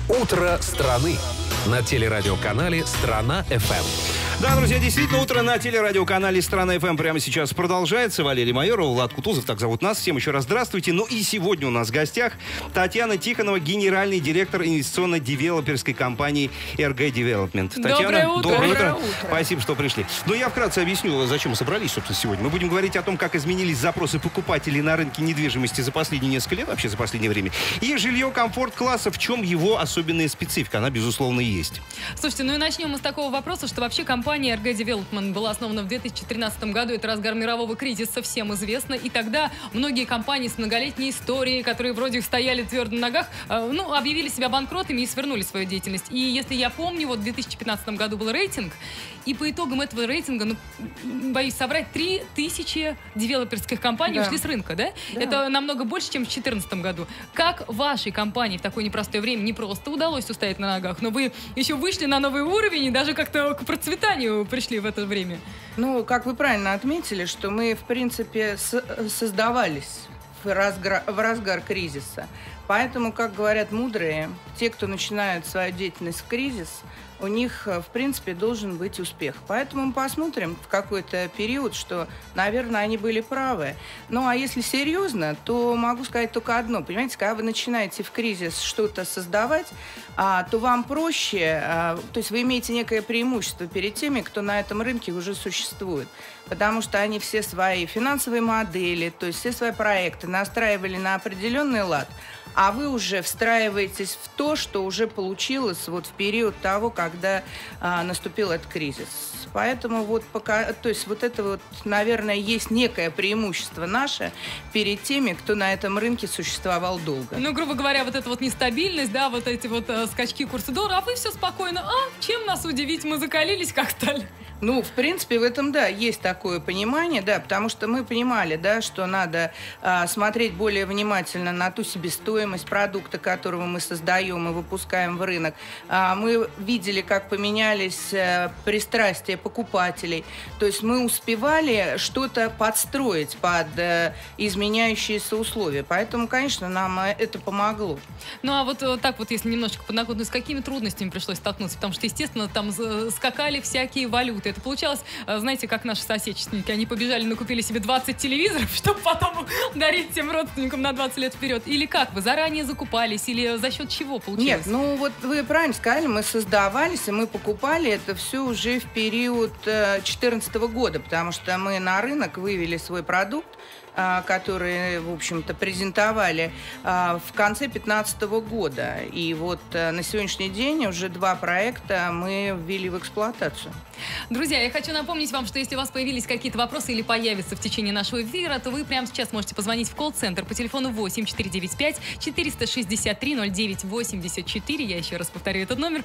Утро страны на телерадиоканале «Страна-ФМ». Да, друзья, действительно, утро на телерадиоканале «Страна-ФМ» прямо сейчас продолжается. Валерий Майоров, Влад Кутузов, так зовут нас. Всем еще раз здравствуйте. Ну и сегодня у нас в гостях Татьяна Тихонова, генеральный директор инвестиционно-девелоперской компании «РГ Девелопмент». Доброе утро. Доброе утро. Спасибо, что пришли. Ну, я вкратце объясню, зачем мы собрались, собственно, сегодня. Мы будем говорить о том, как изменились запросы покупателей на рынке недвижимости за последние несколько лет, вообще за последнее время. И жилье комфорт-класса, в чем его особенная специфика. Она, безусловно, есть. Слушайте, ну и начнем мы с такого вопроса, что вообще компания РГ Девелопмент была основана в 2013 году. Это разгар мирового кризиса, всем известно. И тогда многие компании с многолетней историей, которые вроде стояли твердо на ногах, объявили себя банкротами и свернули свою деятельность. И если я помню, вот в 2015 году был рейтинг, и по итогам этого рейтинга, боюсь соврать, 3000 девелоперских компаний ушли с рынка, да? Это намного больше, чем в 2014 году. Как вашей компании в такое непростое время не просто удалось устоять на ногах, но вы еще вышли на новый уровень и даже как-то к процветанию пришли в это время? Ну, как вы правильно отметили, что мы, в принципе, создавались в разгар кризиса. Поэтому, как говорят мудрые, те, кто начинают свою деятельность в кризис, у них, в принципе, должен быть успех. Поэтому мы посмотрим в какой-то период, что, наверное, они были правы. Ну, а если серьезно, то могу сказать только одно. Понимаете, когда вы начинаете в кризис что-то создавать, то вам проще, то есть вы имеете некое преимущество перед теми, кто на этом рынке уже существует. Потому что они все свои финансовые модели, то есть все свои проекты настраивали на определенный лад, а вы уже встраиваетесь в то, что уже получилось вот в период того, когда наступил этот кризис. Поэтому вот пока, то есть вот это вот, наверное, есть некое преимущество наше перед теми, кто на этом рынке существовал долго. Ну, грубо говоря, вот эта вот нестабильность, да, вот эти вот скачки курса доллара, а вы все спокойно. Чем нас удивить? Мы закалились, как стали. Ну, в принципе, в этом, да, есть такое понимание, да, потому что мы понимали, да, что надо смотреть более внимательно на ту себестоимость продукта, которого мы создаем и выпускаем в рынок. Мы видели, как поменялись пристрастия покупателей. То есть мы успевали что-то подстроить под изменяющиеся условия. Поэтому, конечно, нам это помогло. Ну, а вот так вот, если немножечко подноготно, с какими трудностями пришлось столкнуться? Потому что, естественно, там скакали всякие валюты. Это получалось, знаете, как наши соотечественники. Они побежали, накупили себе 20 телевизоров, чтобы потом дарить тем родственникам на 20 лет вперед. Или как? Вы заранее закупались? Или за счет чего получилось? Нет, ну вот вы правильно сказали, мы создавались, и мы покупали это все уже в период 2014 года, потому что мы на рынок вывели свой продукт, которые, в общем-то, презентовали в конце 2015 года. И вот на сегодняшний день уже 2 проекта мы ввели в эксплуатацию. Друзья, я хочу напомнить вам, что если у вас появились какие-то вопросы или появятся в течение нашего эфира, то вы прямо сейчас можете позвонить в колл-центр по телефону 8-495-463-09-84. Я еще раз повторю этот номер.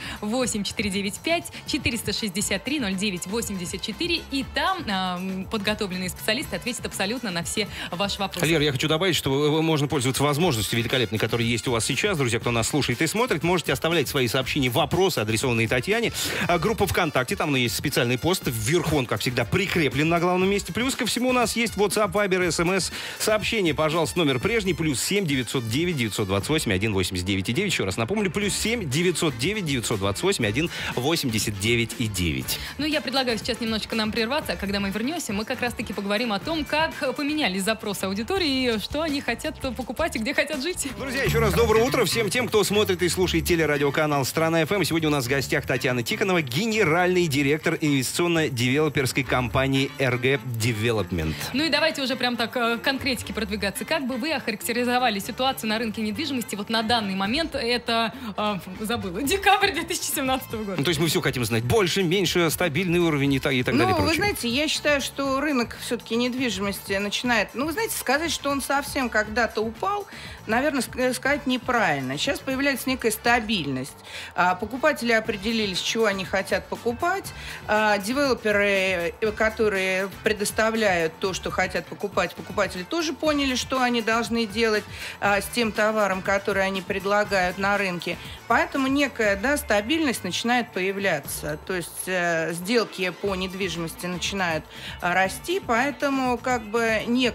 8-495-463-09-84. И там подготовленные специалисты ответят абсолютно на все ваши вопросы. Лер, я хочу добавить, что можно пользоваться возможностью великолепной, которая есть у вас сейчас. Друзья, кто нас слушает и смотрит, можете оставлять свои сообщения, вопросы, адресованные Татьяне. Группа ВКонтакте, там есть специальный пост. Вверху он, как всегда, прикреплен на главном месте. Плюс ко всему у нас есть WhatsApp, Viber, SMS. Сообщение, пожалуйста, номер прежний. +7 909 928 189 9. Еще раз напомню, +7 909 928 189 9. Ну, я предлагаю сейчас немножечко нам прерваться, а когда мы вернемся, мы как раз-таки поговорим о том, как поменялись запросы аудитории, что они хотят покупать и где хотят жить. Друзья, еще раз доброе утро всем тем, кто смотрит и слушает телерадиоканал «Страна-ФМ». Сегодня у нас в гостях Татьяна Тихонова, генеральный директор инвестиционно-девелоперской компании РГ Девелопмент. Ну и давайте уже прям так к конкретике продвигаться. Как бы вы охарактеризовали ситуацию на рынке недвижимости вот на данный момент? Это, декабрь 2017 года. Ну, то есть мы все хотим знать. Больше, меньше, стабильный уровень и так далее. Ну, вы знаете, я считаю, что рынок все-таки недвижимости начинает... Ну, вы знаете, сказать, что он совсем когда-то упал, наверное, сказать неправильно. Сейчас появляется некая стабильность. Покупатели определились, чего они хотят покупать. Девелоперы, которые предоставляют то, что хотят покупать, покупатели тоже поняли, что они должны делать с тем товаром, который они предлагают на рынке. Поэтому некая, да, стабильность начинает появляться. То есть сделки по недвижимости начинают расти, поэтому как бы некая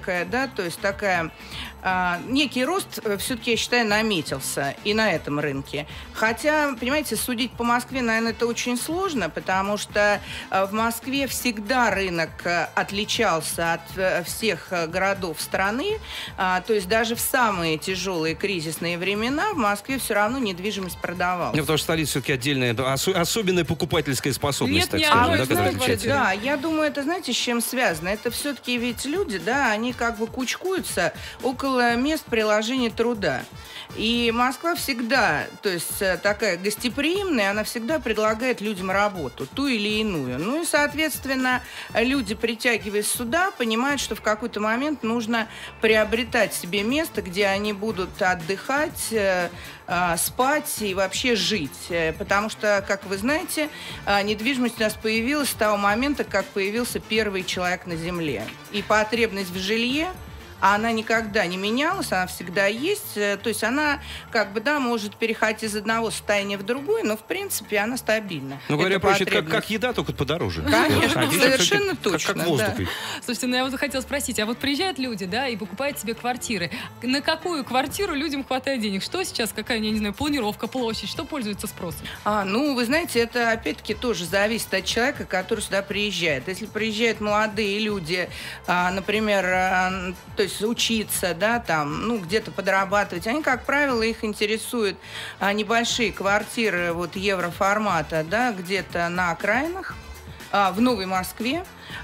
некая, да, то есть такая... некий рост, все-таки, я считаю, наметился и на этом рынке. Хотя, понимаете, судить по Москве, наверное, это очень сложно, потому что в Москве всегда рынок отличался от всех городов страны. То есть даже в самые тяжелые кризисные времена в Москве все равно недвижимость продавалась. Ну, потому что столица все-таки отдельная, особенная покупательская способность, Нет, так скажем, вы да, которая знаете, отличается. Да, я думаю, это, знаете, с чем связано? Это все-таки ведь люди, да, они как бы кучкуются около мест приложения труда. И Москва всегда, то есть такая гостеприимная, она всегда предлагает людям работу, ту или иную. Ну и, соответственно, люди, притягиваясь сюда, понимают, что в какой-то момент нужно приобретать себе место, где они будут отдыхать, спать и вообще жить. Потому что, как вы знаете, недвижимость у нас появилась с того момента, как появился первый человек на Земле. И потребность в жилье, она никогда не менялась, она всегда есть. То есть она, как бы, да, может переходить из одного состояния в другое, но, в принципе, она стабильна. Ну, говоря проще, как еда, только подороже. Конечно, совершенно точно. Как воздух. Да. Слушайте, ну я вот хотела спросить, а вот приезжают люди, да, и покупают себе квартиры. На какую квартиру людям хватает денег? Что сейчас, какая, я не знаю, планировка, площадь, что пользуется спросом? Ну, вы знаете, это опять-таки тоже зависит от человека, который сюда приезжает. Если приезжают молодые люди, например, то есть учиться, да, там, ну, где-то подрабатывать, они, как правило, их интересуют небольшие квартиры вот евроформата, да, где-то на окраинах, в Новой Москве.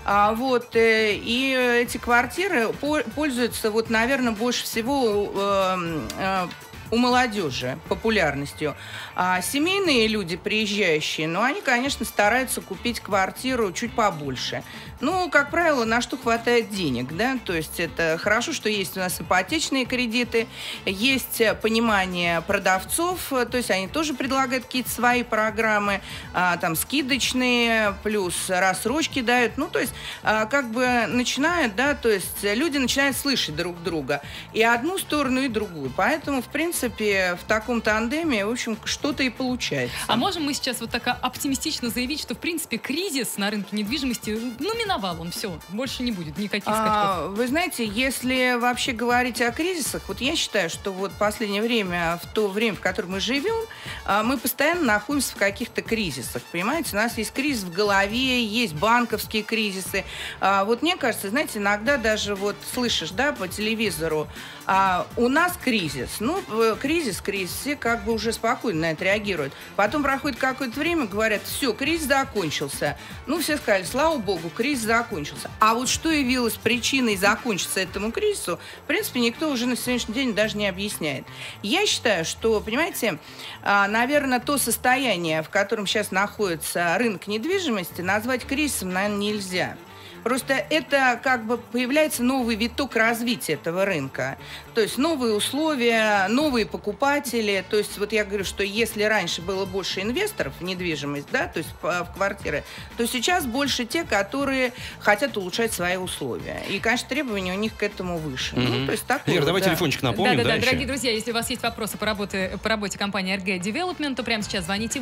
И эти квартиры пользуются, вот, наверное, больше всего у молодежи популярностью. А семейные люди, приезжающие, ну, они, конечно, стараются купить квартиру чуть побольше. Ну, как правило, на что хватает денег, да, то есть это хорошо, что есть у нас ипотечные кредиты, есть понимание продавцов, то есть они тоже предлагают какие-то свои программы, там, скидочные, плюс рассрочки дают, ну, то есть как бы начинают, да, то есть люди начинают слышать друг друга и одну сторону, и другую, поэтому, в принципе, в таком тандеме, в общем, что-то и получается. А можем мы сейчас вот так оптимистично заявить, что, в принципе, кризис на рынке недвижимости, ну, миновал он, все, больше не будет никаких скачков? Вы знаете, если вообще говорить о кризисах, вот я считаю, что вот в последнее время, в то время, в котором мы живем, мы постоянно находимся в каких-то кризисах, понимаете? У нас есть кризис в голове, есть банковские кризисы. Вот мне кажется, знаете, иногда даже вот слышишь, да, по телевизору, у нас кризис. Ну, кризис, все как бы уже спокойно на это реагируют. Потом проходит какое-то время, говорят, все, кризис закончился. Ну, все сказали, слава богу, кризис закончился. А вот что явилось причиной закончиться этому кризису, в принципе, никто уже на сегодняшний день даже не объясняет. Я считаю, что, понимаете, наверное, то состояние, в котором сейчас находится рынок недвижимости, назвать кризисом, наверное, нельзя. Просто это как бы появляется новый виток развития этого рынка. То есть новые условия, новые покупатели. То есть вот я говорю, что если раньше было больше инвесторов в недвижимость, да, то есть в квартиры, то сейчас больше те, которые хотят улучшать свои условия. И, конечно, требования у них к этому выше. Ну, то есть такое, Лер, давай телефончик напомним. Да, дорогие друзья, если у вас есть вопросы по работе компании RG Development, то прямо сейчас звоните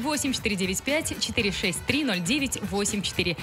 8-495-463-09-84.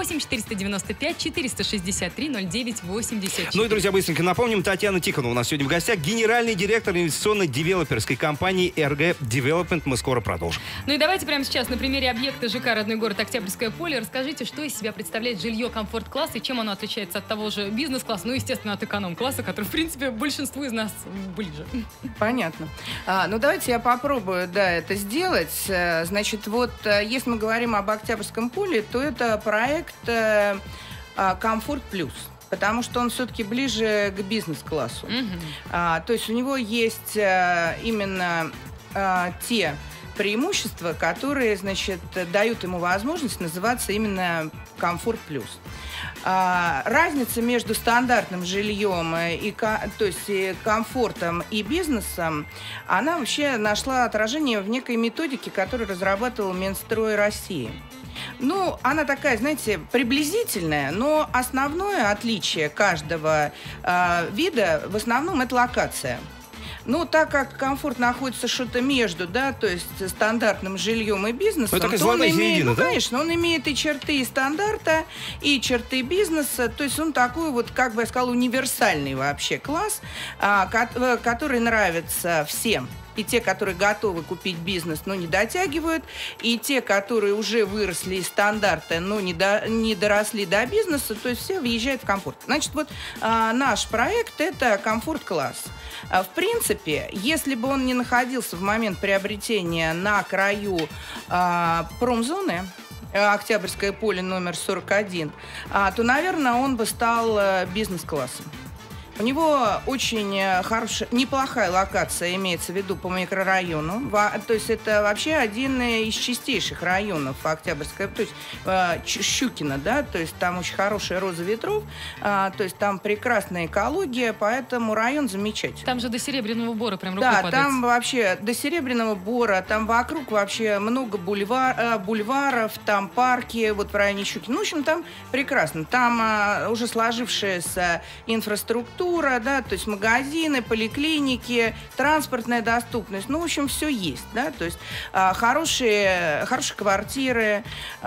8-495-463-09-84. Ну и, друзья, быстренько напомним, Татьяна Тихонова у нас сегодня в гостях, генеральный директор инвестиционной девелоперской компании RG Development. Мы скоро продолжим. Ну и давайте прямо сейчас на примере объекта ЖК «Родной город» Октябрьское поле расскажите, что из себя представляет жилье комфорт-класса и чем оно отличается от того же бизнес-класса, ну, естественно, от эконом-класса, который, в принципе, большинству из нас ближе. Понятно. Ну, давайте я попробую, да, это сделать. Значит, вот, если мы говорим об Октябрьском поле, то это проект «Комфорт плюс». Потому что он все-таки ближе к бизнес-классу. То есть у него есть именно те преимущества, которые, значит, дают ему возможность называться именно «Комфорт плюс». Разница между стандартным жильем, то есть и комфортом и бизнесом, она вообще нашла отражение в некой методике, которую разрабатывал Минстрой России. Ну, она такая, знаете, приблизительная, но основное отличие каждого вида в основном это локация. Ну, так как комфорт находится что-то между, да, то есть стандартным жильем и бизнесом, такая то он золотая имеет, середина, да? конечно, он имеет и черты стандарта, и черты бизнеса, то есть он такой вот, как бы я сказала, универсальный вообще класс, который нравится всем. И те, которые готовы купить бизнес, но не дотягивают, и те, которые уже выросли из стандарта, но не доросли до бизнеса, то есть все въезжают в комфорт. Значит, вот наш проект – это комфорт-класс. В принципе, если бы он не находился в момент приобретения на краю промзоны, Октябрьское поле номер 41, то, наверное, он бы стал бизнес-классом. У него очень хорошая, неплохая локация, имеется в виду по микрорайону. То есть это вообще один из чистейших районов Октябрьского, то есть Щукино, да, то есть там очень хорошая роза ветров, то есть там прекрасная экология, поэтому район замечательный. Там же до Серебряного Бора прям рукой падает. Да, там вообще до Серебряного Бора, там вокруг вообще много бульваров, там парки, вот в районе Щукина. Ну, в общем, там прекрасно. Там уже сложившаяся инфраструктура, да, то есть магазины, поликлиники, транспортная доступность, ну, в общем, все есть, да, то есть хорошие квартиры,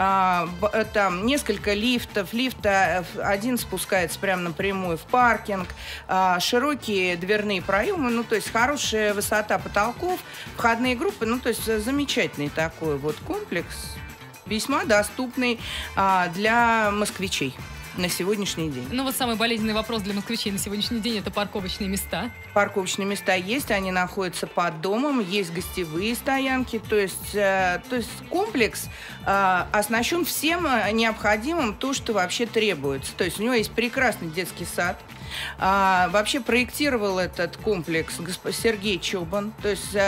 там несколько лифтов, один спускается прямо напрямую в паркинг, широкие дверные проемы, ну, то есть хорошая высота потолков, входные группы, ну, то есть замечательный такой вот комплекс, весьма доступный для москвичей на сегодняшний день. Ну вот самый болезненный вопрос для москвичей на сегодняшний день – это парковочные места. Парковочные места есть, они находятся под домом, есть гостевые стоянки, то есть комплекс оснащен всем необходимым, то, что вообще требуется. То есть у него есть прекрасный детский сад. Вообще проектировал этот комплекс Сергей Чобан, то есть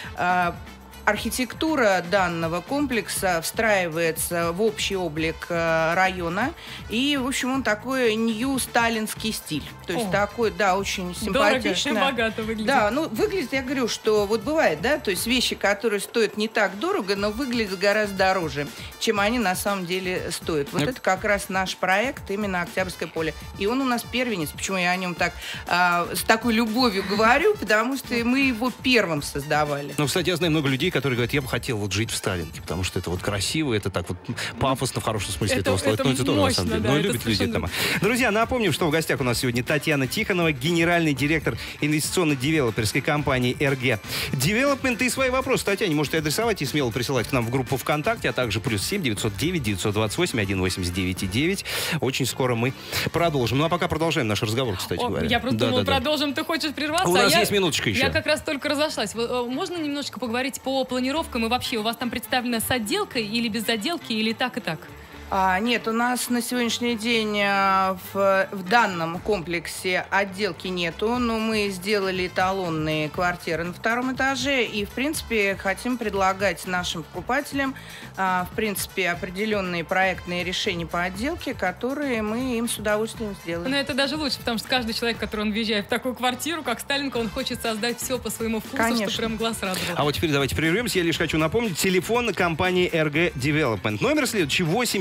архитектура данного комплекса встраивается в общий облик района. И, в общем, он такой нью-сталинский стиль. То есть такой, да, очень симпатичный. Дорого и богато выглядит. Да, ну, выглядит, я говорю, что вот бывает, да, то есть вещи, которые стоят не так дорого, но выглядят гораздо дороже, чем они на самом деле стоят. Вот это как раз наш проект, именно Октябрьское поле. И он у нас первенец. Почему я о нем так с такой любовью говорю? Потому что мы его первым создавали. Ну, кстати, я знаю много людей, которые говорят, я бы хотел вот жить в Сталинке, потому что это вот красиво, это так вот пафосно, в хорошем смысле этого слова. Это тоже, на самом деле. Да, но любят люди там. Друзья, напомним, что в гостях у нас сегодня Татьяна Тихонова, генеральный директор инвестиционно-девелоперской компании РГ Девелопмент. И свои вопросы Татьяне можете адресовать и смело присылать к нам в группу ВКонтакте, а также +7 909 928 189 9. Очень скоро мы продолжим. Ну, а пока продолжаем наш разговор, кстати говоря. Я просто думала, продолжим, ты хочешь прерваться? У нас есть минуточка еще. Я как раз только разошлась. Можно немножечко поговорить по планировкам и вообще? У вас там представлено с отделкой или без отделки, или так и так? Нет, у нас на сегодняшний день в данном комплексе отделки нету, но мы сделали эталонные квартиры на втором этаже и, в принципе, хотим предлагать нашим покупателям, в принципе, определенные проектные решения по отделке, которые мы им с удовольствием сделаем. Но это даже лучше, потому что каждый человек, который он въезжает в такую квартиру, как Сталинка, он хочет создать все по своему вкусу, конечно, чтобы прям глаз радовал. А вот теперь давайте прервемся. Я лишь хочу напомнить, телефон компании РГ Девелопмент. Номер следующий: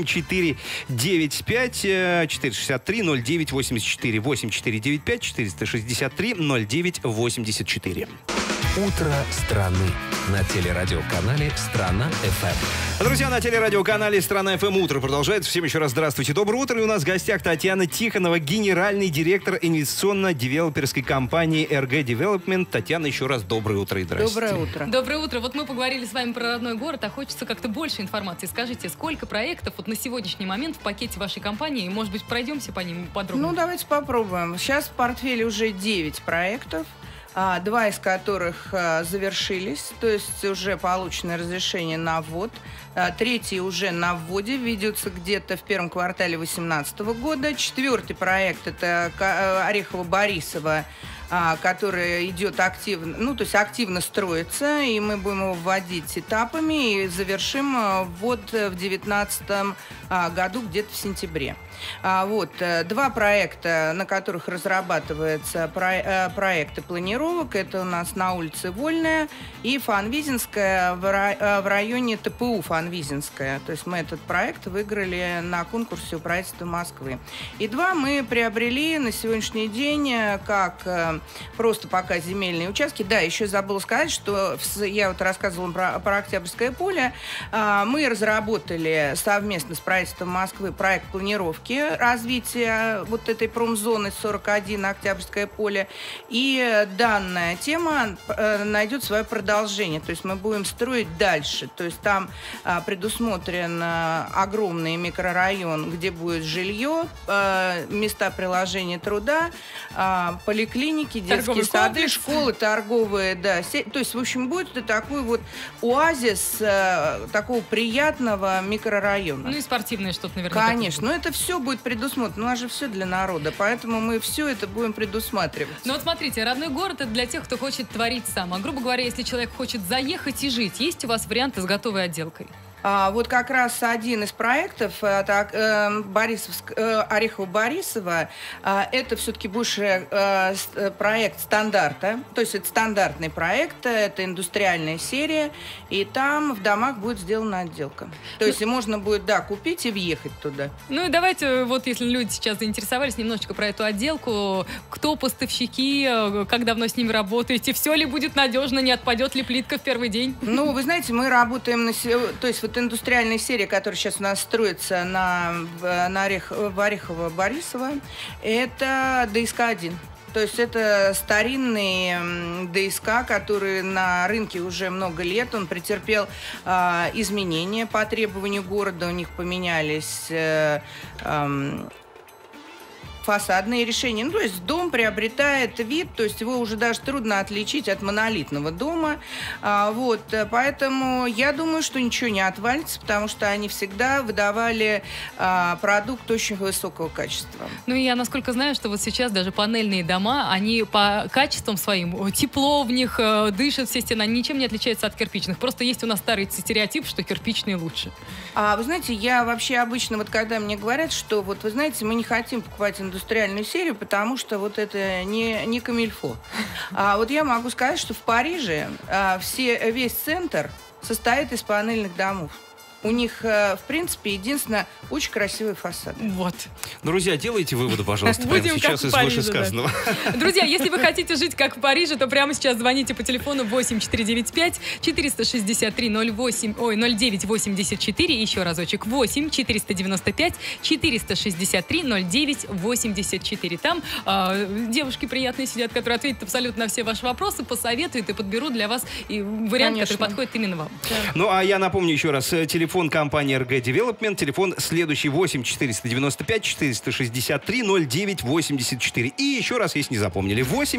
8495 463 0984 8495 463 0984. Утро страны на телерадиоканале «Страна-ФМ». Друзья, на телерадиоканале «Страна-ФМ» утро продолжается. Всем еще раз здравствуйте. Доброе утро. И у нас в гостях Татьяна Тихонова, генеральный директор инвестиционно-девелоперской компании РГ Девелопмент. Татьяна, еще раз доброе утро и здрасте. Доброе утро. Доброе утро. Вот мы поговорили с вами про родной город, а хочется как-то больше информации. Скажите, сколько проектов вот на сегодняшний момент в пакете вашей компании? Может быть, пройдемся по ним подробно? Ну, давайте попробуем. Сейчас в портфеле уже 9 проектов. 2 из которых завершились, то есть уже получено разрешение на ввод. 3 уже на вводе, ведется где-то в первом квартале 2018 года. 4 проект – это Орехово-Борисово, который идет активно, ну, то есть активно строится, и мы будем его вводить этапами и завершим ввод в 2019 году, где-то в сентябре. 2 проекта, на которых разрабатываются проекты планировок, это у нас на улице Вольная и Фанвизинская в районе ТПУ Фанвизинская. То есть мы этот проект выиграли на конкурсе у правительства Москвы. И 2 мы приобрели на сегодняшний день как просто пока земельные участки. Да, еще забыла сказать, что я вот рассказывала про Октябрьское поле. Мы разработали совместно с правительством Москвы проект планировки развития вот этой промзоны 41 Октябрьское поле. И данная тема найдет свое продолжение. То есть мы будем строить дальше. То есть там предусмотрен огромный микрорайон, где будет жилье, места приложения труда, поликлиники, детские сады, школы, торговые, да. То есть, в общем, будет такой вот оазис такого приятного микрорайона. Ну и спортивное что-то, наверное. Конечно, но это все будет предусмотрено. У нас же все для народа, поэтому мы все это будем предусматривать. Ну вот смотрите, родной город — это для тех, кто хочет творить сам. А грубо говоря, если человек хочет заехать и жить, есть у вас варианты с готовой отделкой? Вот как раз один из проектов Орехово-Борисово, это все-таки больше проект стандарта, то есть это стандартный проект, это индустриальная серия, и там в домах будет сделана отделка. То есть можно будет, да, купить и въехать туда. Ну и давайте, вот если люди сейчас заинтересовались, немножечко про эту отделку. Кто поставщики, как давно с ними работаете, все ли будет надежно, не отпадет ли плитка в первый день? Ну, вы знаете, мы работаем то есть вот индустриальная серия, которая сейчас у нас строится в Орехово-Борисово, это ДСК-1. То есть это старинный ДСК, который на рынке уже много лет. Он претерпел изменения по требованию города. У них поменялись фасадные решения. Ну, то есть дом приобретает вид, то есть его уже даже трудно отличить от монолитного дома. Вот, поэтому я думаю, что ничего не отвалится, потому что они всегда выдавали продукт очень высокого качества. Ну, и я, насколько знаю, что вот сейчас даже панельные дома, они по качествам своим, тепло в них, дышат все стены, они ничем не отличаются от кирпичных. Просто есть у нас старый стереотип, что кирпичные лучше. Вы знаете, я вообще обычно, вот когда мне говорят, что вот вы знаете, мы не хотим покупать индустриальную серию, потому что вот это не камильфо. Вот я могу сказать, что в Париже весь центр состоит из панельных домов. У них, в принципе, единственное, очень красивый фасад. Вот. Друзья, делайте выводы, пожалуйста, прямо сейчас из вышесказанного. Друзья, если вы хотите жить как в Париже, то прямо сейчас звоните по телефону 8495-465-0984. Еще разочек. 8-495-463-0984. Там девушки приятные сидят, которые ответят абсолютно на все ваши вопросы, посоветуют и подберут для вас вариант, который подходит именно вам. Ну, а я напомню еще раз, телефон компании RG Development, телефон следующий 8-495-463-0984. И еще раз, если не запомнили,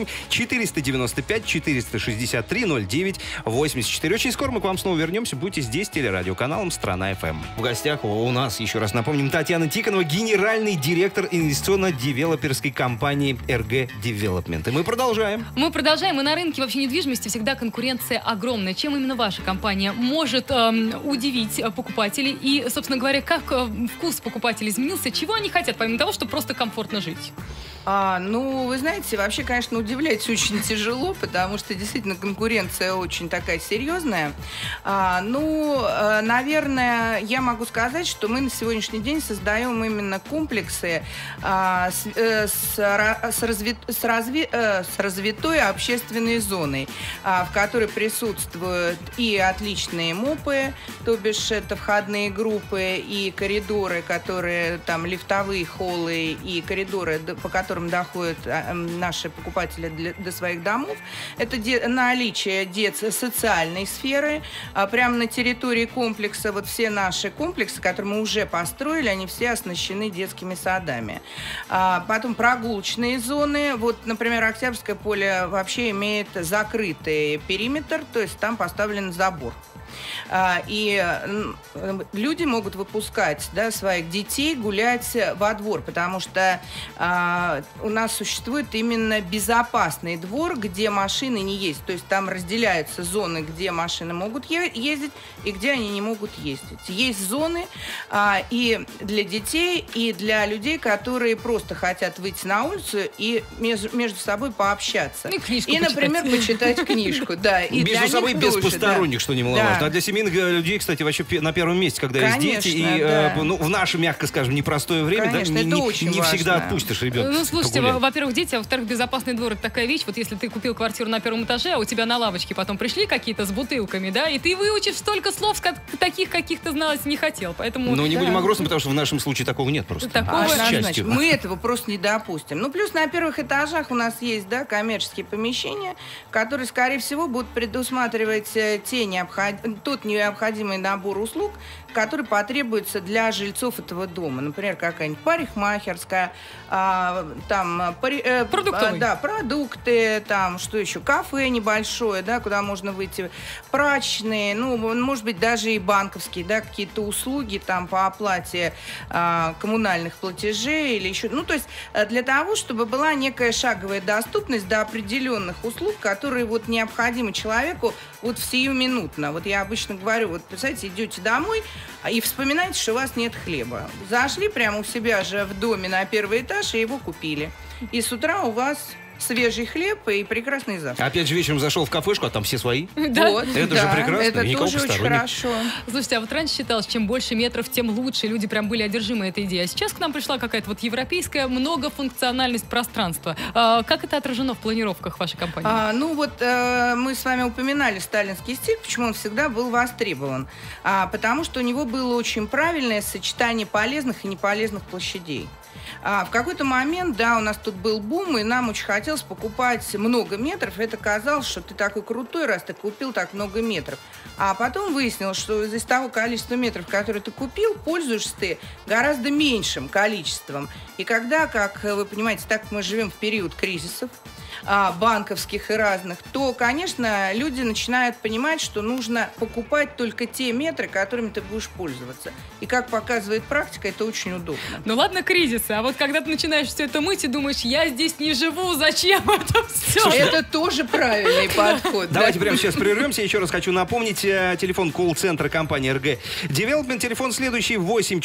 8-495-463-0984. Очень скоро мы к вам снова вернемся. Будьте здесь, телерадиоканалом «Страна ФМ». В гостях у нас, еще раз напомним, Татьяна Тиконова, генеральный директор инвестиционно-девелоперской компании RG Development. И мы продолжаем. Мы продолжаем. И на рынке вообще недвижимости всегда конкуренция огромная. Чем именно ваша компания может удивить покупателей? И, собственно говоря, как вкус покупателей изменился? Чего они хотят, помимо того, чтобы просто комфортно жить? Ну, вы знаете, вообще, конечно, удивлять очень тяжело, потому что действительно конкуренция очень такая серьезная. Наверное, я могу сказать, что мы на сегодняшний день создаем именно комплексы с развитой общественной зоной, в которой присутствуют и отличные МОПы, то бишь это входные группы и коридоры, которые там лифтовые холлы и коридоры, по которым доходят наши покупатели до своих домов. Это наличие социальной сферы. Прямо на территории комплекса, вот все наши комплексы, которые мы уже построили, они все оснащены детскими садами. Потом прогулочные зоны. Вот, например, Октябрьское поле вообще имеет закрытый периметр, то есть там поставлен забор. И люди могут выпускать, да, своих детей гулять во двор, потому что у нас существует именно безопасный двор, где машины не ездят. То есть там разделяются зоны, где машины могут ездить и где они не могут ездить. Есть зоны и для детей, и для людей, которые просто хотят выйти на улицу и между собой пообщаться. И, например, почитать книжку. Да, и между собой без посторонних, что немаловажно. Да, для семейных людей, кстати, вообще на первом месте, когда Конечно, есть дети. И да. в наше, мягко скажем, непростое время, Конечно, да, это очень не всегда важно. отпустишь ребенка. Ну, слушайте, погулять. во-первых, дети, а во-вторых, безопасный двор — это такая вещь. Вот если ты купил квартиру на первом этаже, а у тебя на лавочке потом пришли какие-то с бутылками, да, и ты выучишь столько слов, таких, каких ты знать не хотел. Поэтому... Ну, не Да. будем о грустном, потому что в нашем случае такого нет просто. Такого- К Однозначно. счастью. Мы этого просто не допустим. Ну, плюс на первых этажах у нас есть, да, коммерческие помещения, которые, скорее всего, будут предусматривать тот необходимый набор услуг, который потребуется для жильцов этого дома. Например, какая-нибудь парикмахерская, Продуктовый. да, продукты, там, что еще, кафе небольшое, да, куда можно выйти, прачечные, ну, может быть, даже и банковские, да, какие-то услуги там по оплате коммунальных платежей или еще, ну, то есть для того, чтобы была некая шаговая доступность до определенных услуг, которые вот необходимы человеку вот в сиюминутно. Вот я обычно говорю, вот, представляете, идете домой и вспоминаете, что у вас нет хлеба. Зашли прямо у себя же в доме на первый этаж и его купили. И с утра у вас свежий хлеб и прекрасный завтрак. Опять же, вечером зашел в кафешку, а там все свои. Да. Вот, Это же да, прекрасно, это никакого тоже очень посторонних. хорошо. Слушайте, а вот раньше считалось, чем больше метров, тем лучше. Люди прям были одержимы этой идеей. А сейчас к нам пришла какая-то вот европейская многофункциональность пространства. Как это отражено в планировках вашей компании? Ну вот мы с вами упоминали сталинский стиль, почему он всегда был востребован. Потому что у него было очень правильное сочетание полезных и неполезных площадей. В какой-то момент, да, у нас тут был бум, и нам очень хотелось покупать много метров. Это казалось, что ты такой крутой, раз ты купил так много метров. А потом выяснилось, что из того количества метров, которые ты купил, пользуешься ты гораздо меньшим количеством. И когда, как вы понимаете, так как мы живем в период кризисов, банковских и разных, то, конечно, люди начинают понимать, что нужно покупать только те метры, которыми ты будешь пользоваться. И, как показывает практика, это очень удобно. Ну ладно, кризисы, а вот когда ты начинаешь все это мыть и думаешь, я здесь не живу, зачем это все? Это тоже правильный подход. Давайте да? прямо сейчас прервемся. Еще раз хочу напомнить телефон колл-центра компании РГ Девелопмент. Телефон следующий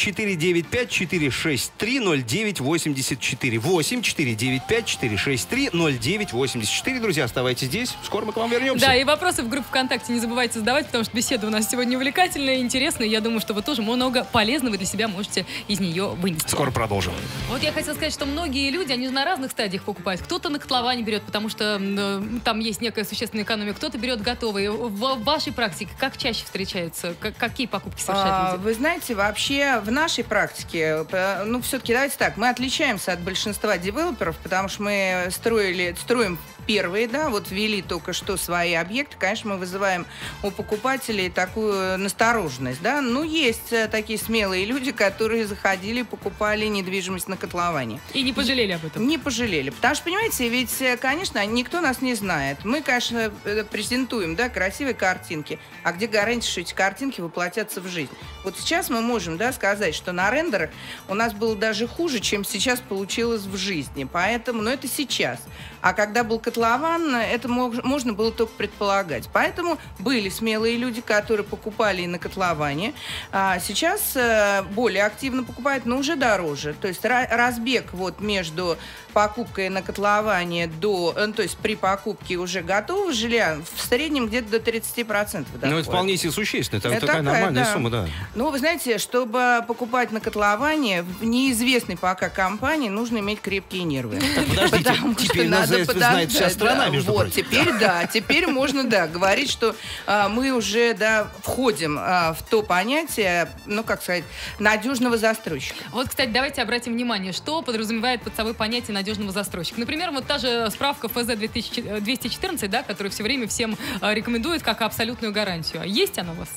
8495-463-0984. 8495-463-0984. Друзья, оставайтесь здесь. Скоро мы к вам вернемся. Да, и вопросы в группе ВКонтакте не забывайте задавать, потому что беседа у нас сегодня увлекательная, интересная. Я думаю, что вы тоже много полезного для себя можете из нее вынести. Скоро продолжим. Вот я хотела сказать, что многие люди, они же на разных стадиях покупают. Кто-то на котловане берет, потому что там есть некая существенная экономия. Кто-то берет готовые. В вашей практике как чаще встречаются? Какие покупки совершают люди? Вы знаете, вообще в нашей практике, ну, все-таки давайте так, мы отличаемся от большинства девелоперов, потому что мы строим первые, да, вот ввели только что свои объекты, конечно, мы вызываем у покупателей такую настороженность, да, ну, есть такие смелые люди, которые заходили и покупали недвижимость на котловане. И не пожалели об этом? Не пожалели, потому что, понимаете, ведь, конечно, никто нас не знает. Мы, конечно, презентуем, да, красивые картинки, а где гарантия, что эти картинки воплотятся в жизнь? Вот сейчас мы можем, да, сказать, что на рендерах у нас было даже хуже, чем сейчас получилось в жизни, поэтому, это сейчас. А когда был котлован, это можно было только предполагать. Поэтому были смелые люди, которые покупали и на котловане. А сейчас более активно покупают, но уже дороже. То есть разбег вот между покупкой на котловане то есть при покупке уже готового жилья в среднем где-то до 30%. Ну, это вполне себе существенно. Это такая такая, нормальная да. сумма, да. Ну, вы знаете, чтобы покупать на котловане в неизвестной пока компании, нужно иметь крепкие нервы. Подождите, Потому что теперь нас за это знает вся подождать, страна, да. между Вот, прочим. теперь можно, да, говорить, что мы уже, да, входим в то понятие, ну, как сказать, надежного застройщика. Вот, кстати, давайте обратим внимание, что подразумевает под собой понятие надежного застройщика. Например, вот та же справка ФЗ 214, да, которую все время всем рекомендуют как абсолютную гарантию. Есть она у вас?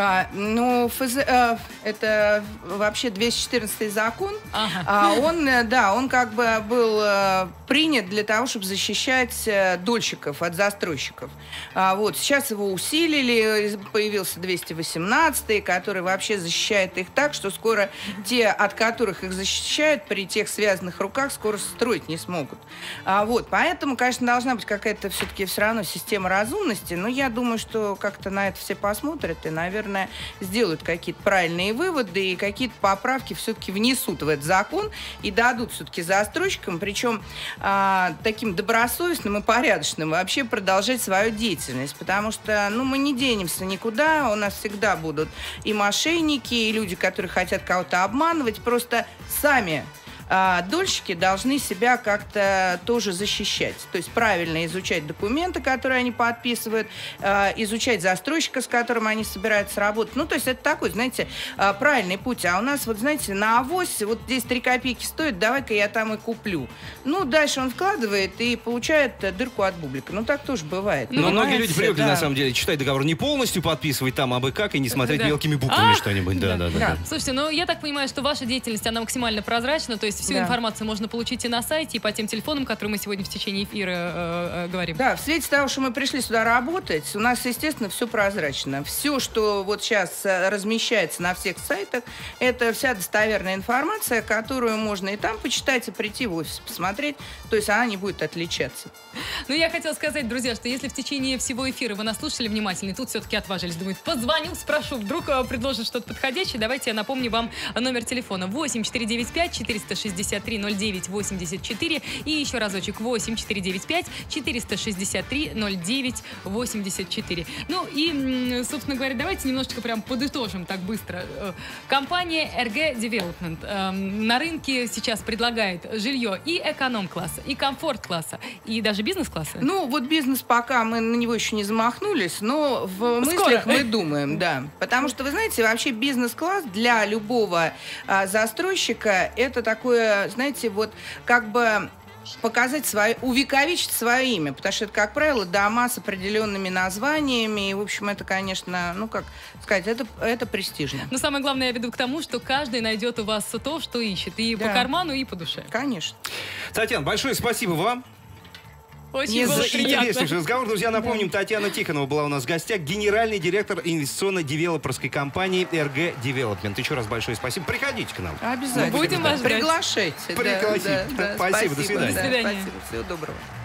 Это вообще 214 закон. Ага. Он как бы был принят для того, чтобы защищать дольщиков от застройщиков. Вот сейчас его усилили, появился 218, который вообще защищает их так, что скоро те, от которых их защищают, при тех связанных руках, скоро строить не смогут. Поэтому, конечно, должна быть какая-то все-таки все равно система разумности, но я думаю, что как-то на это все посмотрят и, наверное, наверное, сделают какие-то правильные выводы и какие-то поправки все-таки внесут в этот закон и дадут все-таки застройщикам, причем таким добросовестным и порядочным, вообще продолжать свою деятельность. Потому что, мы не денемся никуда, у нас всегда будут и мошенники, и люди, которые хотят кого-то обманывать, просто сами дольщики должны себя как-то тоже защищать. То есть правильно изучать документы, которые они подписывают, изучать застройщика, с которым они собираются работать. То есть это такой, знаете, правильный путь. А у нас, знаете, на авось, здесь 3 копейки стоит, давай-ка я там и куплю. Дальше он вкладывает и получает дырку от бублика. Так тоже бывает. Но многие люди привыкли, на самом деле, читать договор не полностью, подписывать там абы как и не смотреть мелкими буквами что-нибудь. Да. Слушайте, я так понимаю, что ваша деятельность, она максимально прозрачна, то есть всю информацию можно получить и на сайте, и по тем телефонам, которые мы сегодня в течение эфира говорим. Да, в свете того, что мы пришли сюда работать, у нас, естественно, все прозрачно. Все, что сейчас размещается на всех сайтах, это вся достоверная информация, которую можно и там почитать, и прийти в офис посмотреть. То есть она не будет отличаться. Я хотела сказать, друзья, что если в течение всего эфира вы нас слушали внимательно, и тут все-таки отважились, думают, позвоню, спрошу, вдруг предложат что-то подходящее, давайте я напомню вам номер телефона 8495-463-09-84 и еще разочек 8495-463-09-84. И, собственно говоря, давайте немножечко прям подытожим так быстро. Компания RG Development на рынке сейчас предлагает жилье и эконом-класса, и комфорт-класса, и даже бизнес-класса. Бизнес пока мы на него еще не замахнулись, но в мыслях мы думаем, да. Потому что, вы знаете, вообще бизнес-класс для любого застройщика это такое, знаете, как бы показать увековечить свое имя, потому что это, как правило, дома с определенными названиями, и, в общем, это, конечно, как сказать, это престижно. Но самое главное, я веду к тому, что каждый найдет у вас то, что ищет, и по карману, и по душе. Конечно. Татьяна, большое спасибо вам. Очень было приятно. Интереснейший разговор. Друзья, напомним, Татьяна Тихонова была у нас в гостях, генеральный директор инвестиционно-девелоперской компании RG Development. Еще раз большое спасибо. Приходите к нам. Обязательно. Будем вас ждать. Приглашайте. Пригласите. Да. Спасибо, до свидания. До свидания. Спасибо, всего доброго.